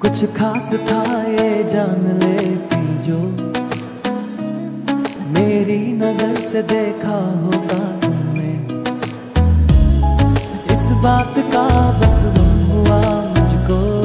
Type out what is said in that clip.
कुछ खास था ये जान लेती जो, मेरी नजर से देखा होगा तुमने। इस बात का बस गम हुआ मुझको